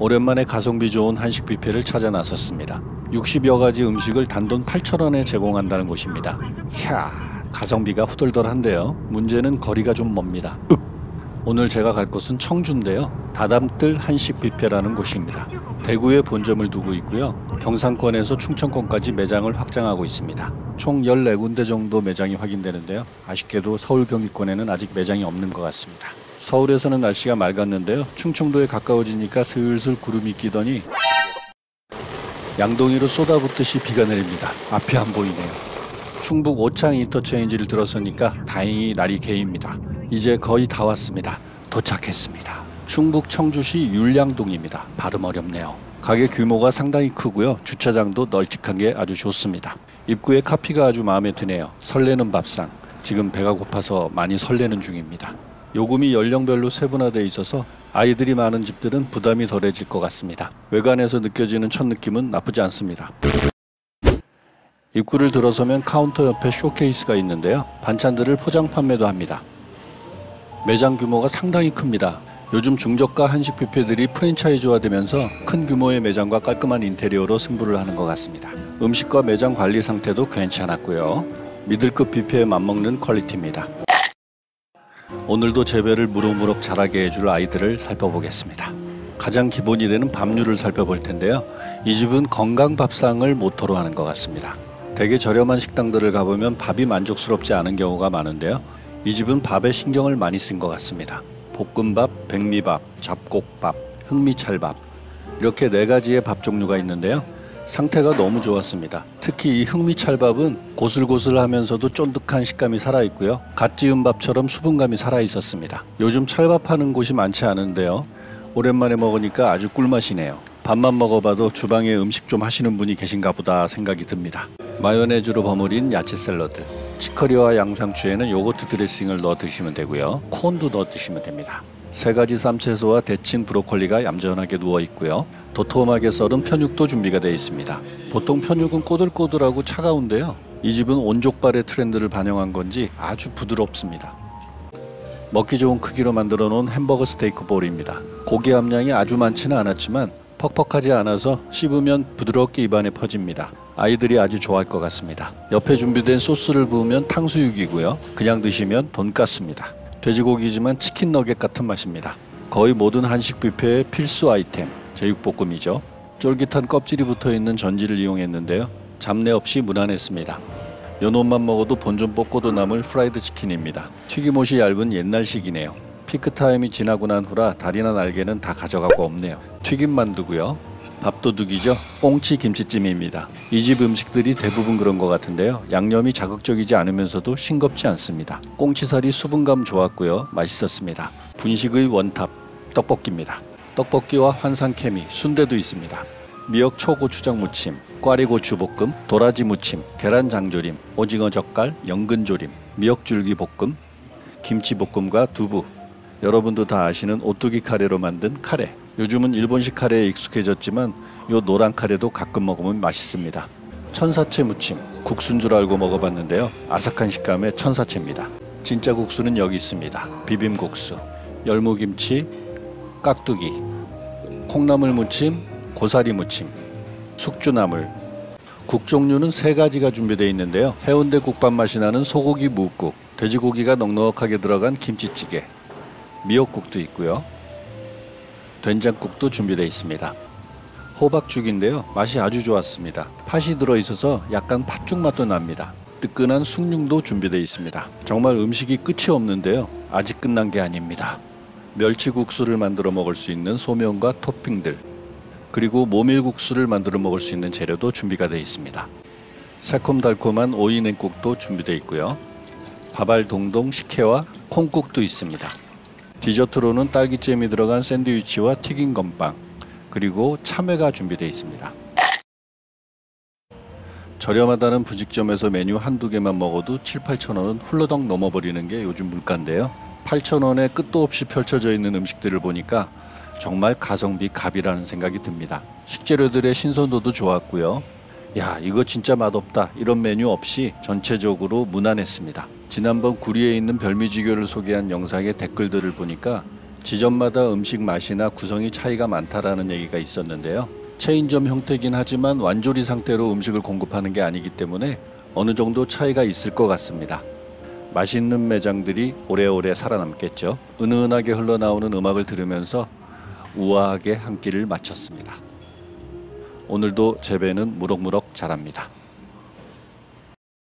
오랜만에 가성비 좋은 한식 뷔페를 찾아 나섰습니다. 60여 가지 음식을 단돈 8,000원에 제공한다는 곳입니다. 이야, 가성비가 후덜덜한데요. 문제는 거리가 좀 멉니다. 오늘 제가 갈 곳은 청주인데요. 다담뜰 한식 뷔페라는 곳입니다. 대구에 본점을 두고 있고요. 경상권에서 충청권까지 매장을 확장하고 있습니다. 총 14군데 정도 매장이 확인되는데요. 아쉽게도 서울 경기권에는 아직 매장이 없는 것 같습니다. 서울에서는 날씨가 맑았는데요. 충청도에 가까워지니까 슬슬 구름이 끼더니 양동이로 쏟아붓듯이 비가 내립니다. 앞이 안 보이네요. 충북 오창 인터체인지를 들어서니까 다행히 날이 개입니다. 이제 거의 다 왔습니다. 도착했습니다. 충북 청주시 율량동입니다. 발음 어렵네요. 가게 규모가 상당히 크고요. 주차장도 널찍한 게 아주 좋습니다. 입구에 카피가 아주 마음에 드네요. 설레는 밥상. 지금 배가 고파서 많이 설레는 중입니다. 요금이 연령별로 세분화되어 있어서 아이들이 많은 집들은 부담이 덜해질 것 같습니다. 외관에서 느껴지는 첫 느낌은 나쁘지 않습니다. 입구를 들어서면 카운터 옆에 쇼케이스가 있는데요. 반찬들을 포장 판매도 합니다. 매장 규모가 상당히 큽니다. 요즘 중저가 한식 뷔페들이 프랜차이즈화되면서 큰 규모의 매장과 깔끔한 인테리어로 승부를 하는 것 같습니다. 음식과 매장 관리 상태도 괜찮았고요. 미들급 뷔페에 맞먹는 퀄리티입니다. 오늘도 재배를 무럭무럭 자라게 해줄 아이들을 살펴보겠습니다. 가장 기본이 되는 밥류를 살펴볼 텐데요. 이 집은 건강 밥상을 모토로 하는 것 같습니다. 되게 저렴한 식당들을 가보면 밥이 만족스럽지 않은 경우가 많은데요. 이 집은 밥에 신경을 많이 쓴 것 같습니다. 볶음밥, 백미밥, 잡곡밥, 흑미찰밥 이렇게 4가지의 밥 종류가 있는데요. 상태가 너무 좋았습니다. 특히 이 흑미찰밥은 고슬고슬하면서도 쫀득한 식감이 살아있고요. 갓 지은 밥처럼 수분감이 살아있었습니다. 요즘 찰밥 하는 곳이 많지 않은데요. 오랜만에 먹으니까 아주 꿀맛이네요. 밥만 먹어봐도 주방에 음식 좀 하시는 분이 계신가 보다 생각이 듭니다. 마요네즈로 버무린 야채 샐러드, 치커리와 양상추에는 요거트 드레싱을 넣어 드시면 되고요. 콘도 넣어 드시면 됩니다. 3가지 쌈채소와 데친 브로콜리가 얌전하게 누워 있고요. 도톰하게 썰은 편육도 준비가 되어 있습니다. 보통 편육은 꼬들꼬들하고 차가운데요. 이 집은 온족발의 트렌드를 반영한 건지 아주 부드럽습니다. 먹기 좋은 크기로 만들어 놓은 햄버거 스테이크 볼입니다. 고기 함량이 아주 많지는 않았지만 퍽퍽하지 않아서 씹으면 부드럽게 입안에 퍼집니다. 아이들이 아주 좋아할 것 같습니다. 옆에 준비된 소스를 부으면 탕수육이고요. 그냥 드시면 돈가스입니다. 돼지고기지만 치킨 너겟 같은 맛입니다. 거의 모든 한식 뷔페의 필수 아이템, 제육볶음이죠. 쫄깃한 껍질이 붙어있는 전지를 이용했는데요. 잡내 없이 무난했습니다. 연옷만 먹어도 본전 뽑고도 남을 프라이드 치킨입니다. 튀김옷이 얇은 옛날식이네요. 피크타임이 지나고 난 후라 다리나 날개는 다 가져가고 없네요. 튀김 만두고요. 밥도둑이죠. 꽁치 김치찜입니다. 이 집 음식들이 대부분 그런 것 같은데요. 양념이 자극적이지 않으면서도 싱겁지 않습니다. 꽁치살이 수분감 좋았고요. 맛있었습니다. 분식의 원탑 떡볶이입니다. 떡볶이와 환상 케미, 순대도 있습니다. 미역 초고추장 무침, 꽈리고추 볶음, 도라지 무침, 계란 장조림, 오징어 젓갈, 연근조림, 미역줄기 볶음, 김치볶음과 두부. 여러분도 다 아시는 오뚜기 카레로 만든 카레. 요즘은 일본식 카레에 익숙해졌지만 요 노란 카레도 가끔 먹으면 맛있습니다. 천사채 무침, 국수인 줄 알고 먹어봤는데요. 아삭한 식감의 천사채입니다. 진짜 국수는 여기 있습니다. 비빔국수, 열무김치, 깍두기, 콩나물 무침, 고사리 무침, 숙주나물. 국 종류는 3가지가 준비되어 있는데요. 해운대 국밥 맛이 나는 소고기 무국, 돼지고기가 넉넉하게 들어간 김치찌개, 미역국도 있고요. 된장국도 준비되어 있습니다. 호박죽인데요. 맛이 아주 좋았습니다. 팥이 들어있어서 약간 팥죽 맛도 납니다. 뜨끈한 숭늉도 준비되어 있습니다. 정말 음식이 끝이 없는데요. 아직 끝난 게 아닙니다. 멸치국수를 만들어 먹을 수 있는 소면과 토핑들, 그리고 모밀국수를 만들어 먹을 수 있는 재료도 준비가 되어 있습니다. 새콤달콤한 오이냉국도 준비되어 있고요. 밥알동동 식혜와 콩국도 있습니다. 디저트로는 딸기잼이 들어간 샌드위치와 튀긴 건빵, 그리고 참외가 준비되어 있습니다. 저렴하다는 분식점에서 메뉴 한두 개만 먹어도 7~8,000원은 훌러덩 넘어버리는 게 요즘 물가인데요. 8,000원에 끝도 없이 펼쳐져 있는 음식들을 보니까 정말 가성비 갑이라는 생각이 듭니다. 식재료들의 신선도도 좋았고요. 야, 이거 진짜 맛없다 이런 메뉴 없이 전체적으로 무난했습니다. 지난번 구리에 있는 별미지교를 소개한 영상의 댓글들을 보니까 지점마다 음식 맛이나 구성이 차이가 많다라는 얘기가 있었는데요. 체인점 형태긴 하지만 완조리 상태로 음식을 공급하는 게 아니기 때문에 어느 정도 차이가 있을 것 같습니다. 맛있는 매장들이 오래오래 살아남겠죠. 은은하게 흘러나오는 음악을 들으면서 우아하게 한 끼를 마쳤습니다. 오늘도 제 배는 무럭무럭 자랍니다.